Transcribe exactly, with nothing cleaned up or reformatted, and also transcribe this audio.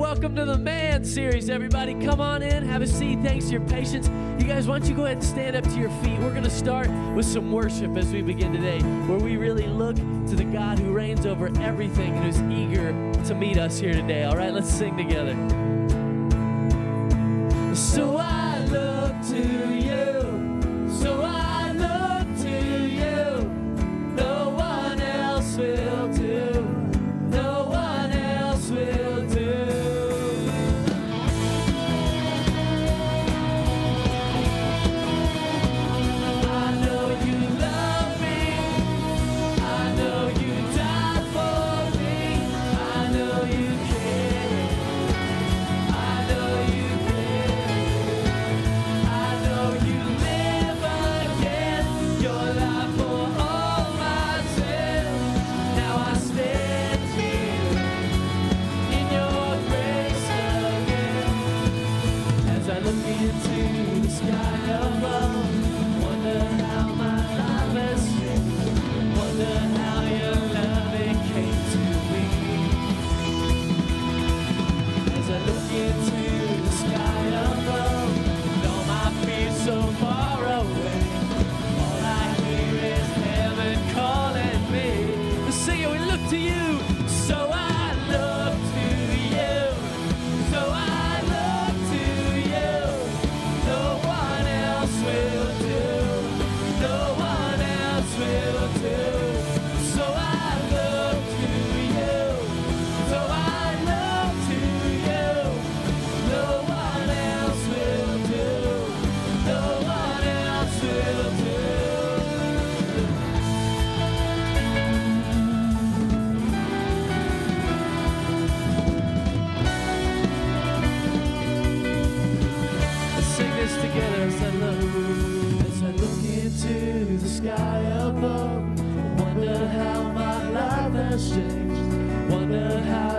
welcome to the Man series, everybody. Come on in, have a seat. Thanks for your patience. You guys, why don't you go ahead and stand up to your feet? We're going to start with some worship as we begin today, where we really look to the God who reigns over everything and who's eager to meet us here today. All right, let's sing together. So I look to you, so I look to you, no one else will do, no one else will do. I know you love me, I know you died for me, I know you care, I know you into the sky above, wonder how my life has changed, wonder how your loving came to me. As I look into the sky above, and all my fears so far away, all I hear is heaven calling me. Let's sing it, we look to you, so I look to you, so I together as I look, as I look into the sky above. Wonder how my life has changed. Wonder how